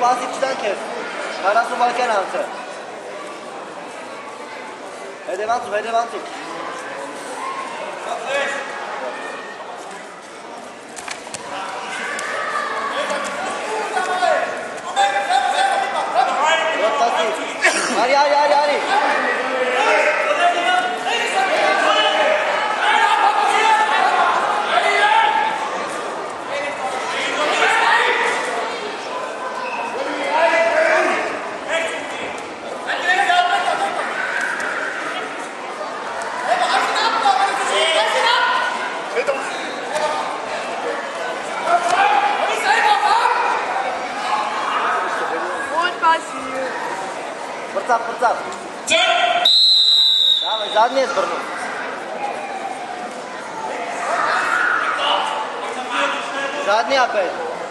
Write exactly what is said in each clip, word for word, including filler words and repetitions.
pasivčidan kes. Karasu Balkanaltı. Hede Mantur, hede Mantur. Dört pasif. Hari, hari, hari, hari. Percap, percap. Давай, задний сборну. Задний опять.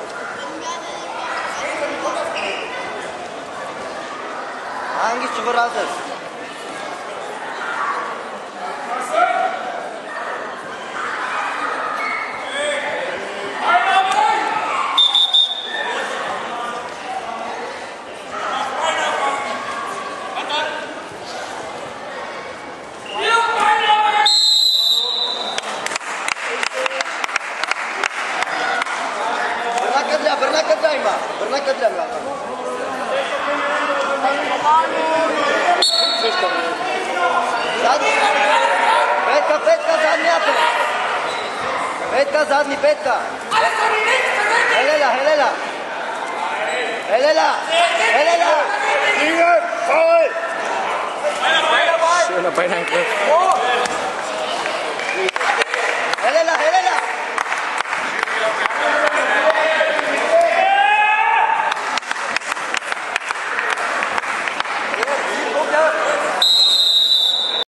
Hangi çubuğu hazır? Pernah ke Daima? Pernah ke Daima? Petka, petka, zadnji apel. Petka, zadnji, petka. Helela, helela. Helela, helela. Schöner Beinangriff.